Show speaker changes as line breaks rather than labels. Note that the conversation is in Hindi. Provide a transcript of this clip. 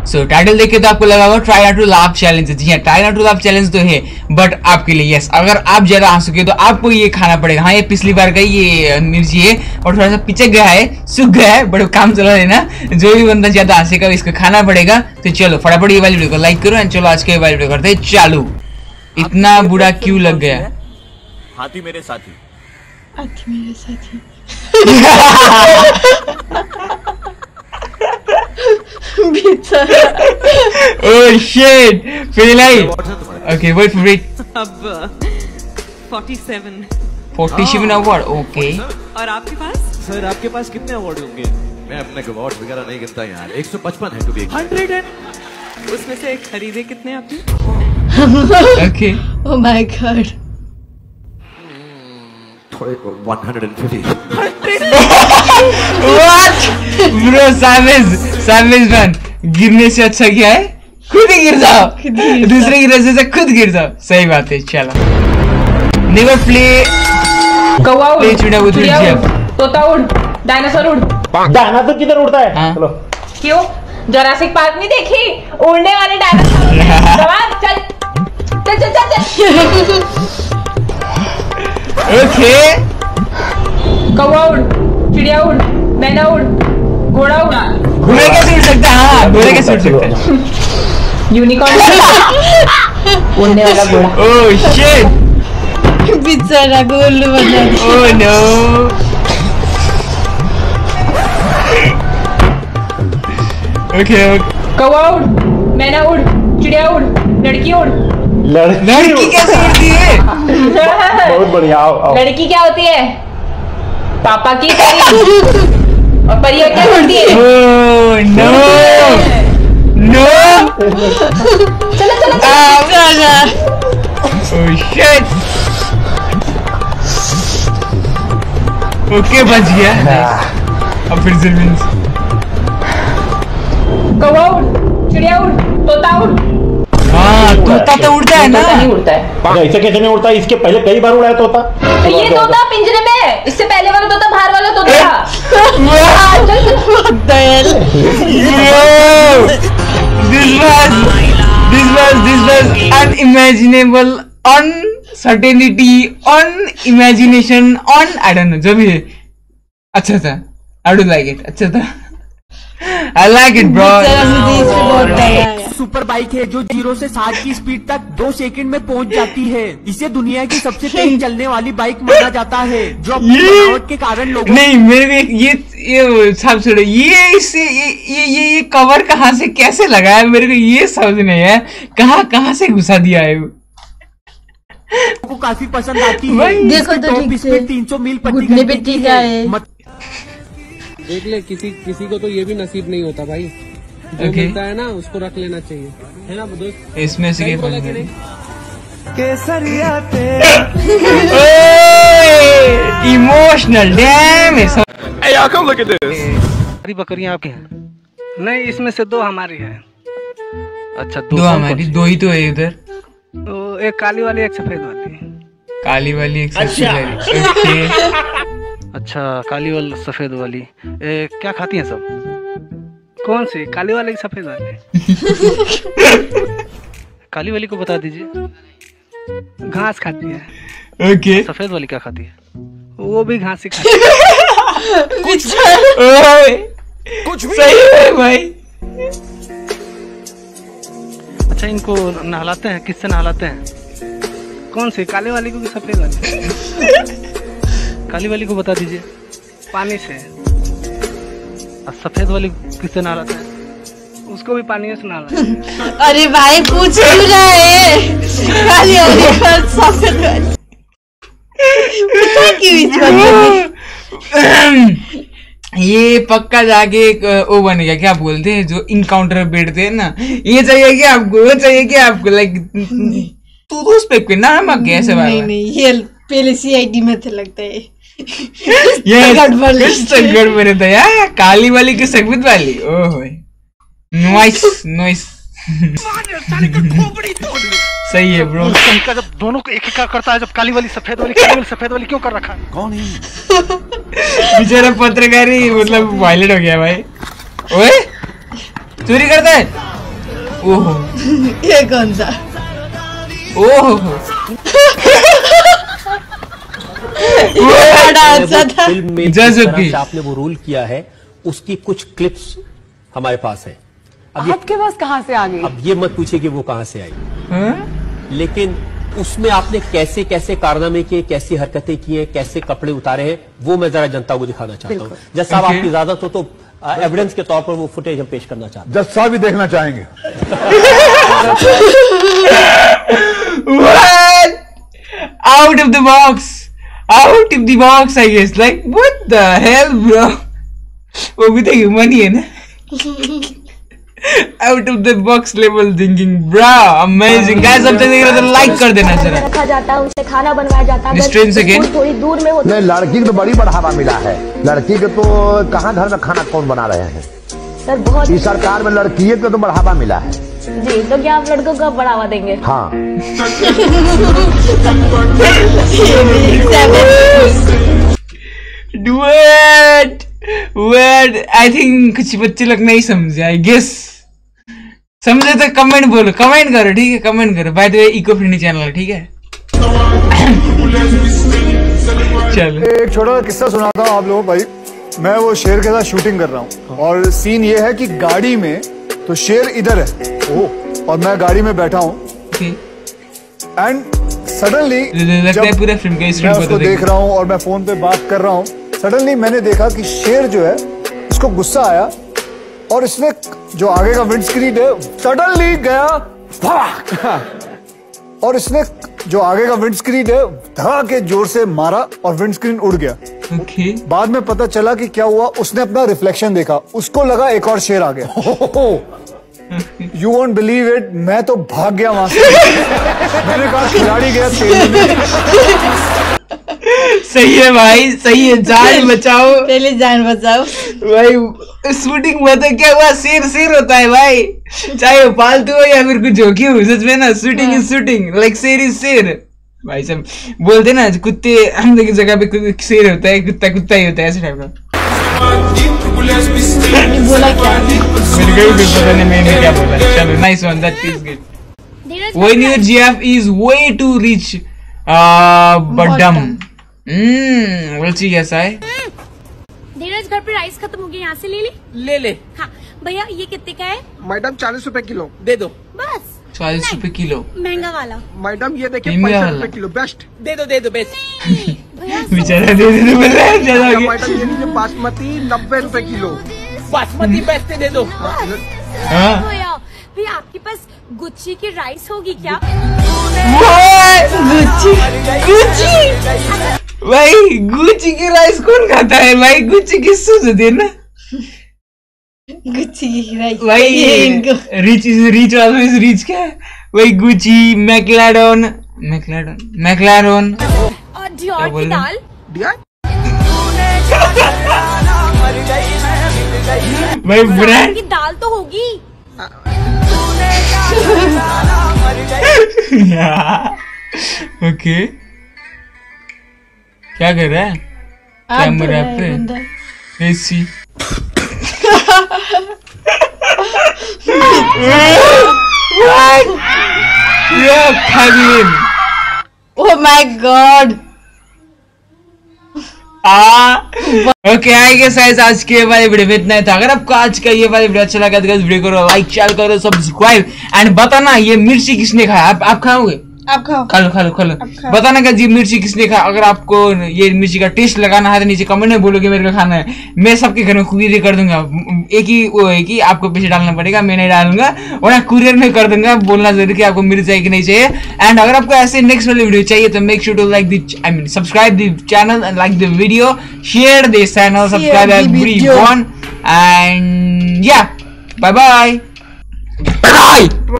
सो टाइटल देख के तो आपको लगा होगा try not to laugh challenge. जी हाँ, try not to laugh challenge तो है, बट आपके लिए यस, अगर आप ज्यादा हंस चुके तो आपको ये खाना पड़ेगा। हाँ, ये पिछली बार का ये मिर्ची है और थोड़ा सा पिचक गया है, सूख गया है, बट काम चला है ना। जो भी बंदा ज्यादा हंसेगा इसको खाना पड़ेगा। तो चलो फटाफट ये वाली वीडियो को लाइक करो एंड चलो आज के वाली वीडियो करते हैं चालू। इतना बुरा क्यों लग गया?
हाथी मेरे साथी,
हाथी मेरे साथी।
Oh shit! Feel like okay, wait for it.
अब 47
award, okay.
और आपके पास?
सर आपके पास कितने अवार्ड होंगे? मैं अपने अवार्ड वगैरह नहीं गिनता यार, 155 है टू बी
100 उसमें से खरीदे कितने आपने?
Okay.
Oh my god.
150.
What? Bro, savage man. गिरने से अच्छा क्या है? खुद ही गिर जाओ, दूसरे की रस्सी से खुद गिर जाओ। सही बात है। चलो नेवर प्ले
कौवा उड़,
चिड़िया उड़,
तोता उड़, डायनासोर उड़।
डायनासोर किधर उड़ता है?
हाँ?
चलो
क्यों? जुरासिक पार्क नहीं देखी? उड़ने वाले डायनासोर। चल चल चल चल चल।
ओके।
कौवा उड़, चिड़िया उड़, मैना उड़, घोड़ा उड़ा।
घोड़े कैसे उड़ सकता है? हाँ, घोड़े कैसे उड़ सकता है?
यूनिकॉर्न उड़ने वाला घोड़ा।
ओह शिट,
बेचारा गोलू बना।
Oh no. ओके।
कौवा उड़, मैना उड़, चिड़िया उड़, लड़की उड़।
लड़की कैसे उड़ती है?
बहुत बढ़िया। आओ।
लड़की क्या होती है? पापा की परी। और परिया क्या होती है?
Oh no no.
चलो चलो
ओह शिट। ओके बच गया। अब फिर से मींस
कौवा उड़, चिड़िया उड़, तोता उड़।
हाँ, तोता तो उड़ता है ना?
तोता नहीं उड़ता है।
ऐसे कैसे नहीं उड़ता? इसके पहले कई बार उड़ा है तोता।
तो ये तोता पिंजरे में, इससे पहले वाला तोता बाहर वाला तोता था।
This was unimaginable, uncertainty, unimagination, I don't know, जो भी है। अच्छा था, I do like it, अच्छा था। I like it bro।
मुझे इससे बहुत मजा आया।
सुपर बाइक है जो 0 से 60 की स्पीड तक 2 सेकंड में पहुंच जाती है। इसे दुनिया की सबसे तेज चलने वाली बाइक माना जाता है, जो अपनी बनावट के कारण लोगों
नहीं मेरे को ये सब छोड़ो, ये इससे ये कवर कहाँ से कैसे लगा है मेरे को ये समझ नहीं है। कहाँ से घुसा दिया है
को काफी पसंद आती है।
देखो तो ठीक से
300 मील प्रति
घुटने पे
घंटे
टीका है।
देख ले, किसी को तो ये भी नसीब नहीं होता भाई। जो मिलता है ना उसको रख लेना चाहिए, है ना दोस्त?
इसमें से इमोशनल डैमेज।
सारी बकरियां आपकी हैं? नहीं, इसमें से 2 हमारी है। अच्छा, 2
हमारी? 2 ही तो है इधर।
तो एक काली वाली, एक सफेद वाली।
काली वाली एक सफेद वाली।
अच्छा, काली वाली सफेद वाली क्या खाती हैं सब? कौन सी, काली वाली की सफेद वाली? काली वाली को बता दीजिए। घास खाती है।
ओके।
सफेद वाली क्या खाती है? वो भी घास ही खाती है।
कुछ सही है भाई।
अच्छा, इनको नहलाते हैं, किससे नहलाते हैं? कौन सी, काली वाली को कि सफेद वाली? काली वाली को बता दीजिए। पानी से। और सफेद वाली किससे नहलाते हैं? उसको भी पानी से नहलाते हैं।
अरे भाई पूछ क्यों रहा है? काली वाली और सफेद वाली
ये पक्का जाके एक वो बनेगा, क्या बोलते हैं जो इनकाउंटर में बैठते हैं ना, ये चाहिए क्या आपको, वो चाहिए क्या आपको, लाइक तू उस पे नाम कैसे?
नहीं, ये पहले CID में तो लगता है।
ये गड़बड़ रहता है यार। काली वाली की सफेद वाली। Oh nice. सही है ब्रो।
जब दोनों को एक करता है, जब काली वाली सफेद वाली क्यों कर रखा है? कौन है
बेचारा पत्रकार ही मतलब वायलेट हो गया भाई। ओए चोरी करता है। ओहो
ये कौन सा?
ओहो
फिल्म में आपने वो रोल किया है उसकी कुछ क्लिप्स हमारे पास है। अब
आपके पास कहाँ से आ गई?
अब ये मत पूछिए कि वो कहाँ से आई, लेकिन उसमें आपने कैसे कैसे कारनामे किए, कैसी हरकतें की हैं, कैसे कपड़े उतारे हैं, वो मैं जरा जनता को दिखाना चाहता हूँ। जज साहब आपकी इजाजत हो तो एविडेंस के तौर पर वो फुटेज हम पेश करना चाहते हैं।
जज साहब भी देखना चाहेंगे।
Out of the box, out of the box, I guess. Like what the hell, bro? वो भी तो ह्यूमन ही है ना। Out of the box level thinking, bro, amazing guys। अब तक देख रहे तो लाइक कर देना जरा।
रखा जाता है, उनसे खाना बनवाया जाता है।
Distance again।
थोड़ी दूर में होता है।
लड़की को तो बड़ी बढ़ावा मिला है। लड़की के तो कहाँ घर में खाना कौन बना रहे हैं
सर? बहुत
इस सरकार में लड़की को तो बढ़ावा मिला है
जी। तो क्या आप लड़कों को बढ़ावा देंगे?
हाँ।
I think कुछ बच्चे लोग नहीं समझे। I guess समझे तो कमेंट बोलो, कमेंट करो, ठीक है? कमेंट करो। By the way eco friendly channel है, ठीक है? चलो
एक छोटा सा किस्सा सुनाता हूँ आप लोगों भाई। मैं वो शेर के साथ शूटिंग कर रहा हूँ और सीन ये है कि गाड़ी में तो शेर इधर है और मैं गाड़ी में बैठा हूँ एंड सडनली
पूरा फिल्म
मैं उसको देख रहा हूँ और मैं फोन पे बात कर रहा हूँ। सडनली मैंने देखा कि शेर जो है इसको गुस्सा आया और इसने जो आगे का विंड स्क्रीन है सडनली गया और इसने जो आगे का विंड स्क्रीन है धड़ा के जोर से मारा और विंड स्क्रीन उड़ गया। बाद में पता चला कि क्या हुआ, उसने अपना रिफ्लेक्शन देखा, उसको लगा एक और शेर आ गया। यू वोंट बिलीव इट, मैं तो भाग गया वहां से। मैंने कहा खिलाड़ी गया तेल में।
सही है भाई, सही है। जान बचाओ,
पहले जान बचाओ
भाई। शूटिंग में तो क्या हुआ, शेर शेर होता है भाई, चाहे वो पालतू हो या फिर कुछ हो। क्यों? सच में ना, शूटिंग इज शूटिंग, लाइक शेर इज शेर। भाई सब बोलते ना कुत्ते हम की जगह पे शेर होता है, कुत्ता कुत्ता ही होता है, ऐसे टाइप का।
बोला क्या?
मेरे को भी पता नहीं मैंने क्या बोला। चलो nice one, that is good. When your GF is way too rich, बटम। बोलची कैसा है?
धीरज घर पे राइस खत्म हो गया, यहाँ से ले
ले ले।
हाँ भैया, ये कितने का है?
मैडम 40 रुपए किलो दे दो।
बस
40 रुपए किलो?
महंगा वाला।
मैडम ये देखिए 65 रुपए किलो, बेस्ट दे दो बेस्ट।
बेचारा दे दे बोल रहा है ज्यादा।
मैडम ये लीजिए बासमती 90 रुपए किलो। बासमती बेस्ट दे दो।
भैया भैया आपके पास गुच्ची की राइस होगी क्या?
गुच्ची भाई, गुच्ची की राइस कौन खाता है भाई? गुच्ची किस होती है ना,
गुच्ची की राइस
भाई। Rich is rich, always rich. क्या वही गुच्ची, मैक्लाडोन
और डियोर की दाल।
भाई ब्रांड
की दाल तो होगी।
ओके, क्या कर रहा है? कैमरा पे AC.
Oh my God!
Okay I guess आज के वाले वीडियो में इतना ही था। अगर आपको आज का ये वाला वीडियो अच्छा लगा तो इस वीडियो को लाइक शेयर करो, सब्सक्राइब एंड बताना ये मिर्ची किसने खाया। आप खाओगे?
आप खाओ।
खा लो। बताना क्या जी मिर्ची किसने खाया। अगर आपको ये मिर्ची का टेस्ट लगाना है तो नीचे कमेंट में बोलोगे मेरे को खाना है, मैं सबके घर में कुरियर कर दूंगा। एक ही आपको पैसे डालना पड़ेगा, मैं नहीं डालूंगा, वरना कुरियर में कर दूंगा। बोलना जरूर कि आपको मिर्च चाहिए कि नहीं चाहिए। एंड अगर आपको ऐसे नेक्स्ट वाले वीडियो चाहिए तो make sure to like subscribe the channel and like the video, share this channel, subscribe everyone and या बाय बाय।